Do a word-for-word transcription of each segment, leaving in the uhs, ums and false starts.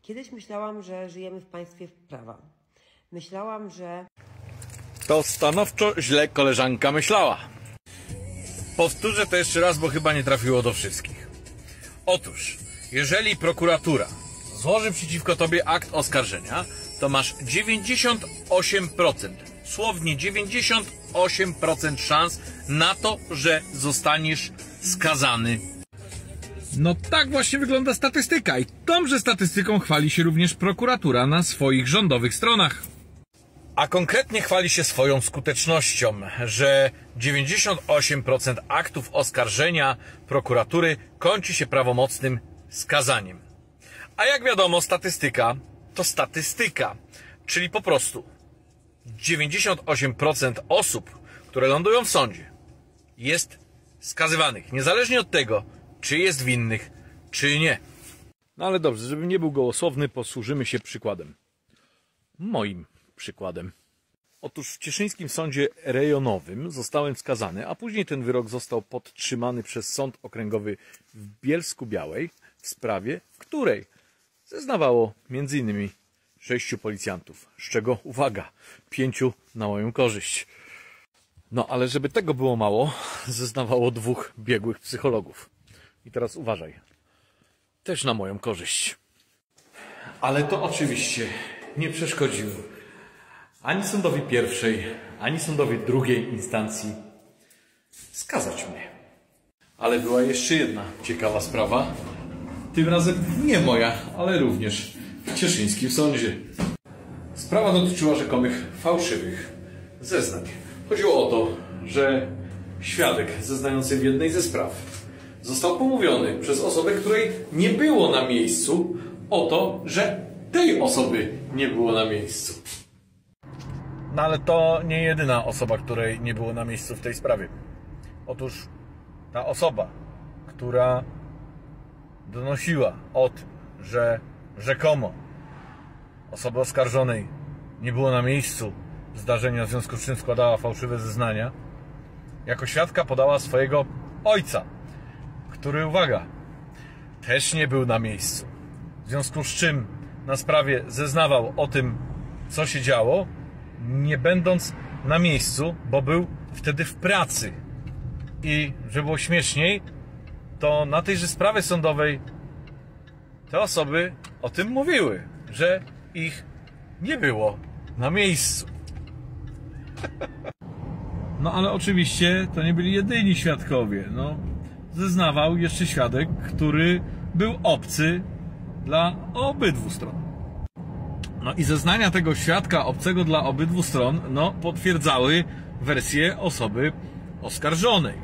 Kiedyś myślałam, że żyjemy w państwie prawa. Myślałam, że... To stanowczo źle koleżanka myślała. Powtórzę to jeszcze raz, bo chyba nie trafiło do wszystkich. Otóż, jeżeli prokuratura złoży przeciwko tobie akt oskarżenia, to masz dziewięćdziesiąt osiem procent, słownie dziewięćdziesiąt osiem procent szans na to, że zostaniesz skazany. No tak właśnie wygląda statystyka i tąże statystyką chwali się również prokuratura na swoich rządowych stronach. A konkretnie chwali się swoją skutecznością, że dziewięćdziesiąt osiem procent aktów oskarżenia prokuratury kończy się prawomocnym skazaniem. A jak wiadomo, statystyka to statystyka, czyli po prostu dziewięćdziesiąt osiem procent osób, które lądują w sądzie, jest skazywanych, niezależnie od tego, czy jest winnych, czy nie. No ale dobrze, żebym nie był gołosłowny, posłużymy się przykładem. Moim przykładem. Otóż w cieszyńskim sądzie rejonowym zostałem skazany, a później ten wyrok został podtrzymany przez Sąd Okręgowy w Bielsku-Białej w sprawie, w której zeznawało między innymi sześciu policjantów, z czego, uwaga, pięciu na moją korzyść. No ale żeby tego było mało, zeznawało dwóch biegłych psychologów. I teraz uważaj, też na moją korzyść. Ale to oczywiście nie przeszkodziło ani sądowi pierwszej, ani sądowi drugiej instancji skazać mnie. Ale była jeszcze jedna ciekawa sprawa. Tym razem nie moja, ale również w cieszyńskim sądzie. Sprawa dotyczyła rzekomych fałszywych zeznań. Chodziło o to, że świadek zeznający w jednej ze spraw został pomówiony przez osobę, której nie było na miejscu, o to, że tej osoby nie było na miejscu. No ale to nie jedyna osoba, której nie było na miejscu w tej sprawie. Otóż ta osoba, która donosiła o tym, że rzekomo osoby oskarżonej nie było na miejscu zdarzenia, w związku z czym składała fałszywe zeznania, jako świadka podała swojego ojca, który, uwaga, też nie był na miejscu. W związku z czym na sprawie zeznawał o tym, co się działo, nie będąc na miejscu, bo był wtedy w pracy. I żeby było śmieszniej, to na tejże sprawie sądowej te osoby o tym mówiły, że ich nie było na miejscu. No ale oczywiście to nie byli jedyni świadkowie. No, zeznawał jeszcze świadek, który był obcy dla obydwu stron. No i zeznania tego świadka obcego dla obydwu stron, no, potwierdzały wersję osoby oskarżonej.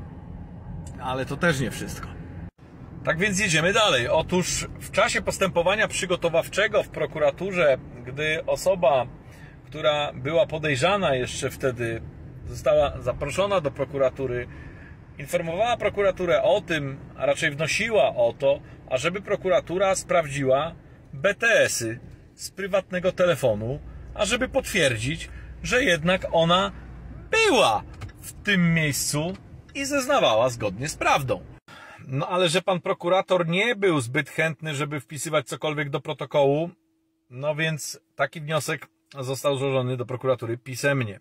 Ale to też nie wszystko. Tak więc jedziemy dalej. Otóż w czasie postępowania przygotowawczego w prokuraturze, gdy osoba, która była podejrzana jeszcze wtedy, została zaproszona do prokuratury, informowała prokuraturę o tym, a raczej wnosiła o to, ażeby prokuratura sprawdziła B T esy z prywatnego telefonu, ażeby potwierdzić, że jednak ona była w tym miejscu i zeznawała zgodnie z prawdą. No ale że pan prokurator nie był zbyt chętny, żeby wpisywać cokolwiek do protokołu, no więc taki wniosek został złożony do prokuratury pisemnie.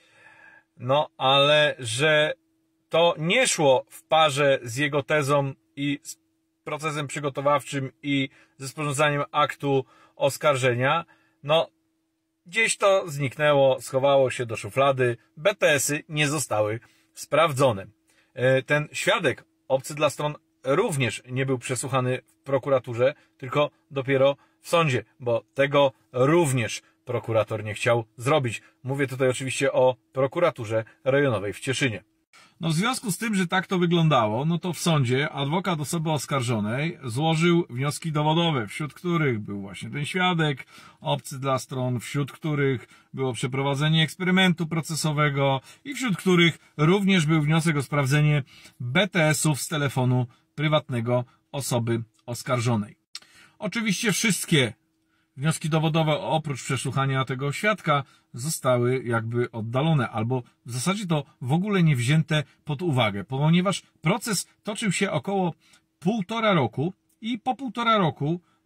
No ale że to nie szło w parze z jego tezą i z procesem przygotowawczym i ze sporządzaniem aktu oskarżenia, no gdzieś to zniknęło, schowało się do szuflady, B T esy nie zostały sprawdzone. Ten świadek, obcy dla stron, również nie był przesłuchany w prokuraturze, tylko dopiero w sądzie, bo tego również prokurator nie chciał zrobić. Mówię tutaj oczywiście o prokuraturze rejonowej w Cieszynie. No w związku z tym, że tak to wyglądało, no to w sądzie adwokat osoby oskarżonej złożył wnioski dowodowe, wśród których był właśnie ten świadek, obcy dla stron, wśród których było przeprowadzenie eksperymentu procesowego i wśród których również był wniosek o sprawdzenie B T esów z telefonu prywatnego osoby oskarżonej. Oczywiście wszystkie wnioski dowodowe oprócz przesłuchania tego świadka zostały jakby oddalone, albo w zasadzie to w ogóle nie wzięte pod uwagę, ponieważ proces toczył się około półtora roku i po półtora roku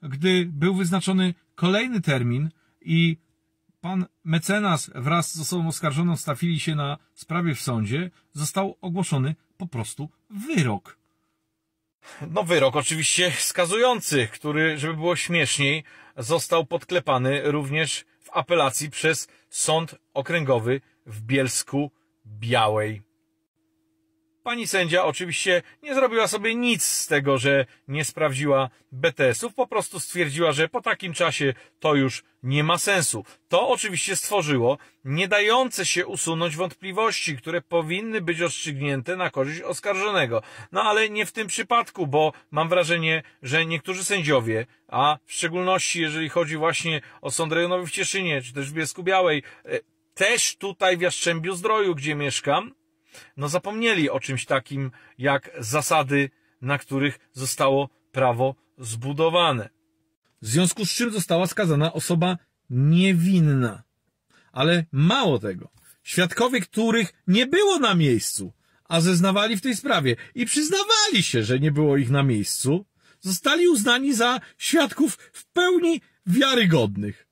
gdy był wyznaczony kolejny termin i pan mecenas wraz z osobą oskarżoną stawili się na sprawie w sądzie, został ogłoszony po prostu wyrok. No wyrok oczywiście skazujący, który, żeby było śmieszniej, został podklepany również w apelacji przez Sąd Okręgowy w Bielsku-Białej. Pani sędzia oczywiście nie zrobiła sobie nic z tego, że nie sprawdziła be te esów, po prostu stwierdziła, że po takim czasie to już nie ma sensu. To oczywiście stworzyło nie dające się usunąć wątpliwości, które powinny być rozstrzygnięte na korzyść oskarżonego. No ale nie w tym przypadku, bo mam wrażenie, że niektórzy sędziowie, a w szczególności jeżeli chodzi właśnie o Sąd Rejonowy w Cieszynie, czy też w Bielsku-Białej, też tutaj w Jastrzębiu-Zdroju, gdzie mieszkam, no zapomnieli o czymś takim jak zasady, na których zostało prawo zbudowane. W związku z czym została skazana osoba niewinna. Ale mało tego, świadkowie, których nie było na miejscu, a zeznawali w tej sprawie i przyznawali się, że nie było ich na miejscu, zostali uznani za świadków w pełni wiarygodnych.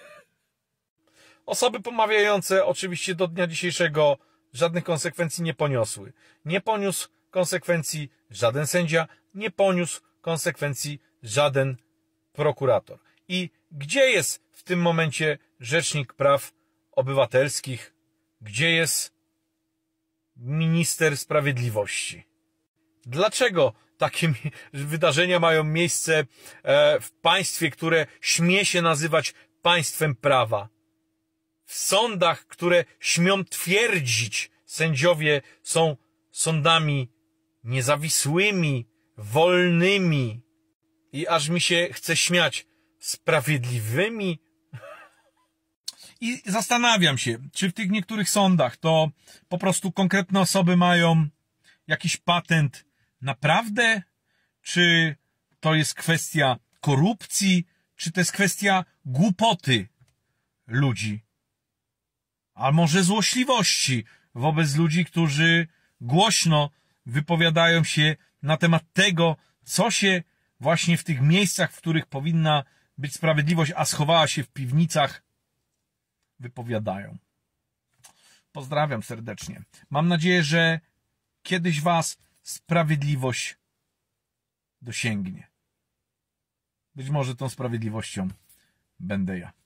Osoby pomawiające oczywiście do dnia dzisiejszego żadnych konsekwencji nie poniosły. Nie poniósł konsekwencji żaden sędzia, nie poniósł konsekwencji żaden prokurator. I gdzie jest w tym momencie Rzecznik Praw Obywatelskich? Gdzie jest minister sprawiedliwości? Dlaczego takie wydarzenia mają miejsce w państwie, które śmie się nazywać państwem prawa? W sądach, które śmią twierdzić, sędziowie są sądami niezawisłymi, wolnymi i aż mi się chce śmiać, sprawiedliwymi. I zastanawiam się, czy w tych niektórych sądach to po prostu konkretne osoby mają jakiś patent naprawdę, czy to jest kwestia korupcji, czy to jest kwestia głupoty ludzi. A może złośliwości wobec ludzi, którzy głośno wypowiadają się na temat tego, co się właśnie w tych miejscach, w których powinna być sprawiedliwość, a schowała się w piwnicach, wypowiadają. Pozdrawiam serdecznie. Mam nadzieję, że kiedyś was sprawiedliwość dosięgnie. Być może tą sprawiedliwością będę ja.